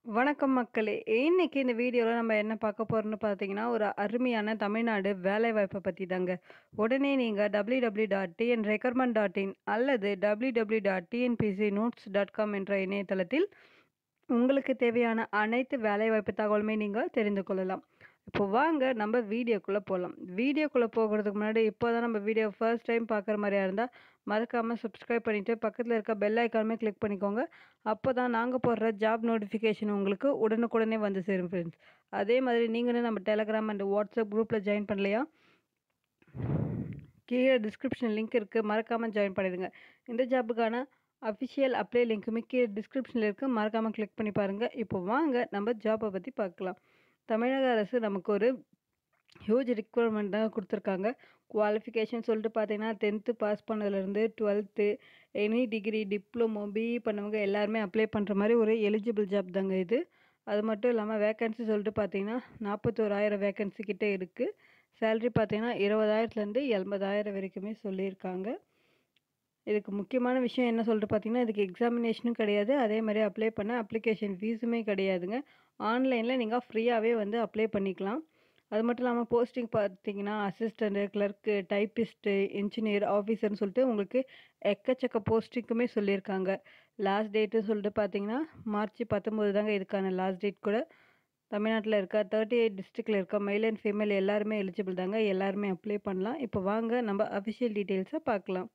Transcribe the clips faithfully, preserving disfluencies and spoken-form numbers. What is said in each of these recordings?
வணக்கம் மக்களே! இன்னைக்கு இந்த வீடியோல நம்ம என்ன பார்க்க போறோம்னு பார்த்தீங்கன்னா, ஒரு அருமையான தமிழ்நாடு வேலைவாய்ப்ப பத்தி தாங்க. உடனே நீங்க W W W dot T N recruitment dot in அல்லது W W W dot T N P C notes dot com என்ற இணையதளத்தில் உங்களுக்கு தேவையான அனைத்து வேலைவாய்ப்பு தகவலுமே நீங்க தெரிந்து கொள்ளலாம். இப்போ வாங்க நம்ம வீடியோக்குள்ள போலாம். வீடியோக்குள்ள போகறதுக்கு முன்னாடி இப்போ தான் நம்ம வீடியோ ஃபர்ஸ்ட் டைம் பார்க்குற மாரியா இருந்தா, மறக்காம சப்ஸ்கிரைப் பண்ணிட்டு பக்கத்துல இருக்க பெல் ஐகானுமே கிளிக் பண்ணிக்கோங்க. அப்பதான் நாங்க போடுற ஜாப் நோட்டிஃபிகேஷன் உங்களுக்கு உடனுக்குடனே வந்து சேரும் ஃப்ரெண்ட்ஸ். அதே மாதிரி நீங்களும் நம்ம டெலகிராம் அண்ட் வாட்ஸ்அப் குரூப்ல ஜாயின் பண்ணலையா? கீழே டிஸ்கிரிப்ஷன் லிங்க் இருக்கு. மறக்காம ஜாயின் பண்ணிடுங்க. இந்த ஜாப்புக்கான அஃபிஷியல் அப்ளை லிங்க்குமே கீழே டிஸ்கிரிப்ஷனில் இருக்கு. மறக்காம கிளிக் பண்ணி பாருங்க. இப்போ வாங்க நம்ம ஜாப்பை பற்றி பார்க்கலாம். தமிழக அரசு நமக்கு ஒரு ஹியூஜ் ரிக்வயர்மெண்ட் தான் கொடுத்துருக்காங்க. குவாலிஃபிகேஷன் சொல்லிட்டு பார்த்தீங்கன்னா டென்த்து பாஸ் பண்ணதுலேருந்து twelfth any degree diploma BE பண்ணவங்க எல்லாருமே அப்ளை பண்ணுற மாதிரி ஒரு எலிஜிபிள் ஜாப் தாங்க இது. அது மட்டும் இல்லாமல் வேக்கன்சி சொல்லிட்டு பார்த்தீங்கன்னா நாற்பத்தோராயிரம் வேக்கன்சி கிட்டே இருக்குது. சேலரி பார்த்தீங்கன்னா இருபதாயிரத்துலேருந்து எண்பதாயிரம் வரைக்குமே சொல்லியிருக்காங்க. இதுக்கு முக்கியமான விஷயம் என்ன சொல்லிட்டு பார்த்தீங்கன்னா, இதுக்கு எக்ஸாமினேஷனும் கிடையாது. அதே மாதிரி அப்ளை பண்ண அப்ளிகேஷன் ஃபீஸுமே கிடையாதுங்க. ஆன்லைனில் நீங்கள் ஃப்ரீயாகவே வந்து அப்ளை பண்ணிக்கலாம். அது மட்டும் இல்லாமல் போஸ்டிங் பார்த்தீங்கன்னா அசிஸ்டண்ட்டு, கிளர்க்கு, டைப்பிஸ்ட்டு, இன்ஜினியர், ஆஃபீஸர்னு சொல்லிட்டு உங்களுக்கு எக்கச்சக்க போஸ்டிங்குமே சொல்லியிருக்காங்க. லாஸ்ட் டேட்டு சொல்லிட்டு பார்த்தீங்கன்னா மார்ச் பத்தொம்போது தாங்க இதுக்கான லாஸ்ட் டேட் கூட. தமிழ்நாட்டில் இருக்க தேர்ட்டி எயிட் டிஸ்ட்ரிக்டில் இருக்க மேல் அண்ட் ஃபீமேல் எல்லாருமே எலிஜிபிள் தாங்க. எல்லாருமே அப்ளை பண்ணலாம். இப்போ வாங்க நம்ம அஃபிஷியல் டீட்டெயில்ஸை பார்க்கலாம்.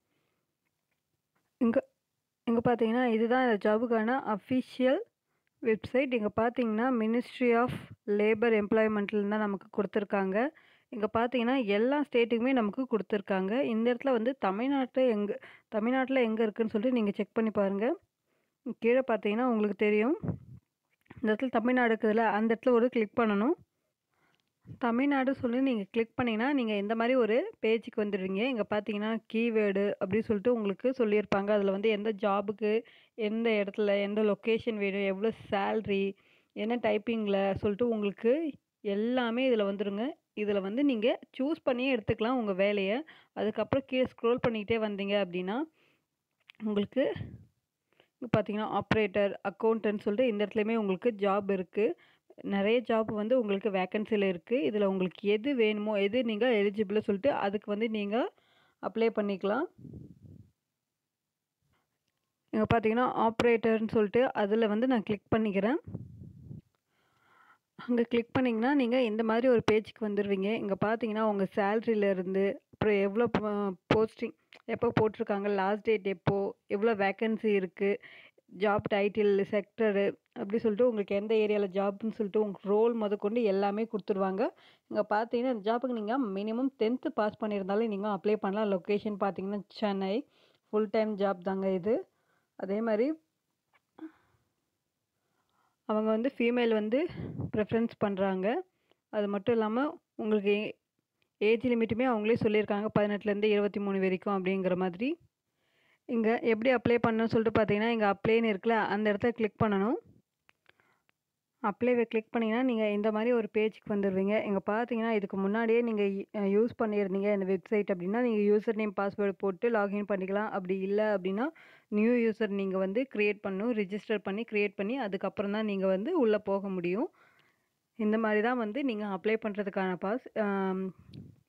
இங்கே இங்கே பார்த்தீங்கன்னா இதுதான் இந்த ஜாபுக்கான அஃபிஷியல் வெப்சைட். இங்கே பார்த்தீங்கன்னா மினிஸ்ட்ரி ஆஃப் லேபர் எம்ப்ளாய்மெண்ட்லேருந்து தான் நமக்கு கொடுத்துருக்காங்க. இங்கே பார்த்தீங்கன்னா எல்லா ஸ்டேட்டுக்குமே நமக்கு கொடுத்துருக்காங்க. இந்த இடத்துல வந்து தமிழ்நாட்டு எங்கே தமிழ்நாட்டில் எங்கே இருக்குதுன்னு சொல்லிட்டு நீங்கள் செக் பண்ணி பாருங்கள். கீழே பார்த்தீங்கன்னா உங்களுக்கு தெரியும். இந்த இடத்துல தமிழ்நாடு இருக்குதுல்ல, அந்த இடத்துல ஒரு கிளிக் பண்ணணும். தமிழ்நாடு சொல்லி நீங்கள் கிளிக் பண்ணிங்கன்னா நீங்கள் இந்த மாதிரி ஒரு பேஜுக்கு வந்துடுவீங்க. இங்கே பார்த்தீங்கன்னா கீவேர்டு அப்படின்னு சொல்லிட்டு உங்களுக்கு சொல்லியிருப்பாங்க. அதில் வந்து எந்த ஜாபுக்கு எந்த இடத்துல எந்த லொக்கேஷன் வேணும், எவ்வளோ சேல்ரி, என்ன டைப்பிங்கில் சொல்லிட்டு உங்களுக்கு எல்லாமே இதில் வந்துடுங்க. இதில் வந்து நீங்கள் சூஸ் பண்ணியே எடுத்துக்கலாம் உங்கள் வேலையை. அதுக்கப்புறம் கீழே ஸ்க்ரோல் பண்ணிக்கிட்டே வந்தீங்க அப்படின்னா உங்களுக்கு பார்த்தீங்கன்னா ஆப்ரேட்டர், அக்கௌண்டன்ட் சொல்லிட்டு இந்த இடத்துலையுமே உங்களுக்கு ஜாப் இருக்குது. நிறைய ஜாப் வந்து உங்களுக்கு வேக்கன்சியில் இருக்குது. இதில் உங்களுக்கு எது வேணுமோ எது நீங்கள் எலிஜிபிள் சொல்லிட்டு அதுக்கு வந்து நீங்கள் அப்ளை பண்ணிக்கலாம். இங்கே பார்த்தீங்கன்னா ஆப்ரேட்டர்னு சொல்லிட்டு அதில் வந்து நான் கிளிக் பண்ணிக்கிறேன். அங்கே கிளிக் பண்ணிங்கன்னா நீங்கள் இந்த மாதிரி ஒரு பேஜுக்கு வந்துடுவீங்க. இங்கே பார்த்தீங்கன்னா உங்கள் சேல்ரியிலேருந்து அப்புறம் எவ்வளோ போஸ்டிங் எப்போ போட்டிருக்காங்க, லாஸ்ட் டேட் எப்போது, எவ்வளோ வேக்கன்சி இருக்குது, ஜாப் டைட்டில், செக்டரு அப்படி சொல்லிட்டு உங்களுக்கு எந்த ஏரியாவில் ஜாப்னு சொல்லிட்டு உங்களுக்கு ரோல் முதற்கொண்டு எல்லாமே கொடுத்துருவாங்க. இங்கே பார்த்தீங்கன்னா இந்த ஜாப்புக்கு நீங்கள் மினிமம் டென்த்து பாஸ் பண்ணியிருந்தாலும் நீங்கள் அப்ளை பண்ணலாம். லொக்கேஷன் பார்த்தீங்கன்னா சென்னை. ஃபுல் டைம் ஜாப் தாங்க இது. அதே மாதிரி அவங்க வந்து ஃபீமேல் வந்து ப்ரிஃபரன்ஸ் பண்ணுறாங்க. அது மட்டும் இல்லாமல் உங்களுக்கு ஏஜ் லிமிட்டுமே அவங்களே சொல்லியிருக்காங்க பதினெட்டுலேருந்து இருபத்தி மூணு வரைக்கும் அப்படிங்கிற மாதிரி. இங்கே எப்படி அப்ளை பண்ணணும்னு சொல்லிட்டு பார்த்தீங்கன்னா இங்கே அப்ளைன்னு இருக்குல்ல, அந்த இடத்த கிளிக் பண்ணணும். அப்ளைவை கிளிக் பண்ணிங்கன்னா நீங்கள் இந்த மாதிரி ஒரு பேஜுக்கு வந்துடுவீங்க. இங்கே பார்த்தீங்கன்னா இதுக்கு முன்னாடியே நீங்கள் யூஸ் பண்ணியிருந்தீங்க இந்த வெப்சைட் அப்படின்னா நீங்கள் யூசர் நேம் பாஸ்வேர்டு போட்டு லாகின் பண்ணிக்கலாம். அப்படி இல்லை அப்படின்னா நியூ யூசர் நீங்கள் வந்து க்ரியேட் பண்ணணும். ரிஜிஸ்டர் பண்ணி க்ரியேட் பண்ணி அதுக்கப்புறம் தான் நீங்கள் வந்து உள்ளே போக முடியும். இந்த மாதிரி தான் வந்து நீங்கள் அப்ளை பண்ணுறதுக்கான பாஸ்